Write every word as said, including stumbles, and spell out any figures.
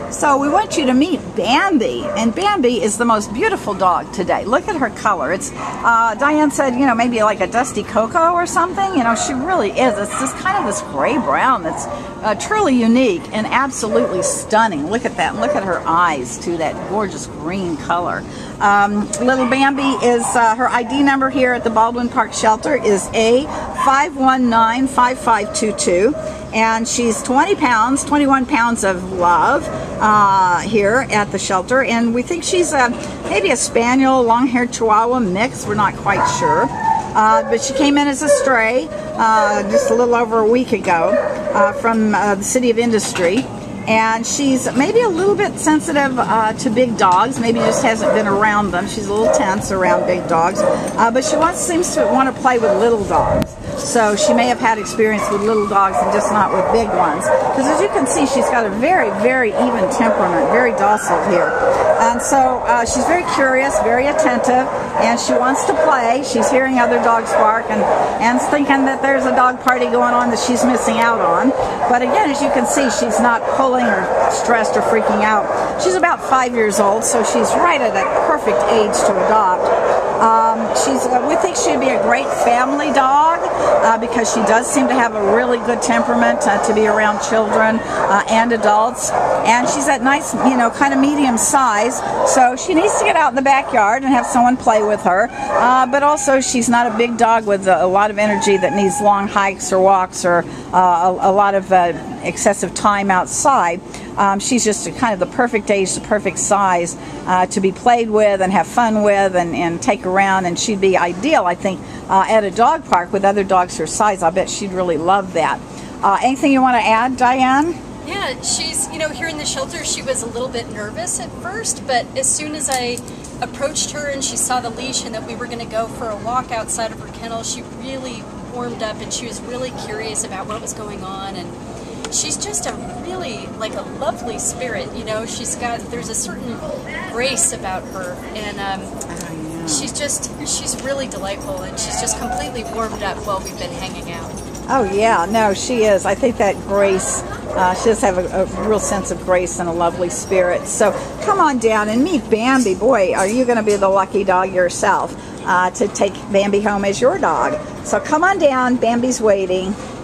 So we want you to meet Bambi, and Bambi is the most beautiful dog today. Look at her color. It's uh, Diane said, you know, maybe like a dusty cocoa or something. You know, she really is. It's just kind of this gray brown that's uh, truly unique and absolutely stunning. Look at that. Look at her eyes too, that gorgeous green color. Um, little Bambi is uh, her I D number here at the Baldwin Park Shelter is A five one nine five five two two. And she's twenty pounds, twenty-one pounds of love uh, here at the shelter. And we think she's a, maybe a Spaniel, long-haired Chihuahua mix. We're not quite sure. Uh, but she came in as a stray uh, just a little over a week ago uh, from uh, the City of Industry. And she's maybe a little bit sensitive uh, to big dogs. Maybe just hasn't been around them. She's a little tense around big dogs. Uh, but she wants, seems to want to play with little dogs. So she may have had experience with little dogs and just not with big ones. Because as you can see, she's got a very, very even temperament, very docile here. And so uh, she's very curious, very attentive, and she wants to play. She's hearing other dogs bark and, and thinking that there's a dog party going on that she's missing out on. But again, as you can see, she's not pulling or stressed or freaking out. She's about five years old, so she's right at that perfect age to adopt. Um, she's, uh, we think she'd be a great family dog uh, because she does seem to have a really good temperament uh, to be around children uh, and adults. And she's that nice, you know, kind of medium size. So she needs to get out in the backyard and have someone play with her. Uh, but also she's not a big dog with a, a lot of energy that needs long hikes or walks or uh, a, a lot of uh, excessive time outside. Um, she's just a, kind of the perfect age, the perfect size uh, to be played with and have fun with and, and take around. And she'd be ideal, I think, uh, at a dog park with other dogs her size. I bet she'd really love that. Uh, anything you want to add, Diane? Yeah, she's, you know, here in the shelter, she was a little bit nervous at first, but as soon as I approached her and she saw the leash and that we were going to go for a walk outside of her kennel, she really warmed up and she was really curious about what was going on. And she's just a really, like a lovely spirit, you know, she's got, there's a certain grace about her, and um, she's just, she's really delightful, and she's just completely warmed up while we've been hanging out. Oh yeah, no, she is. I think that grace, uh, she does have a, a real sense of grace and a lovely spirit. So come on down and meet Bambi. Boy, are you going to be the lucky dog yourself uh, to take Bambi home as your dog. So come on down, Bambi's waiting.